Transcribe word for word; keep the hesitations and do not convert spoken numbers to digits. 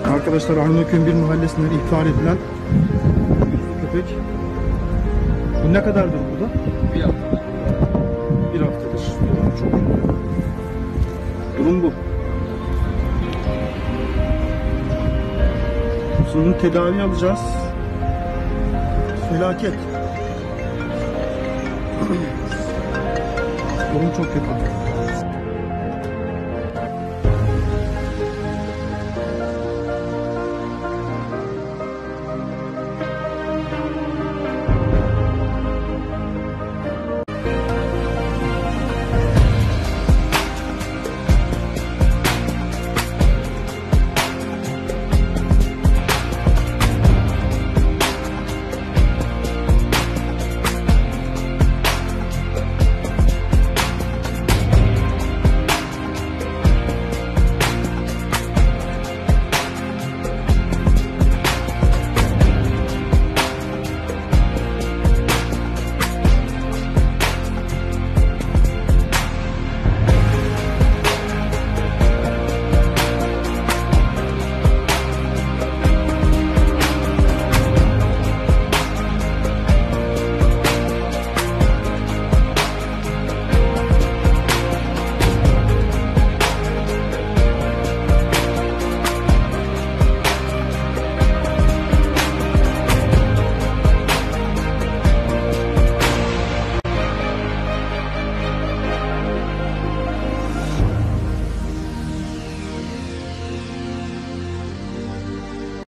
Arkadaşlar Arnavutköy'ün bir mahallesinden ihbar edilen köpek. Bu ne kadardır burada? Bir hafta. Bir haftadır. Çok. Durum bu. Bunun tedavi alacağız. Felaket. Durum çok kötü.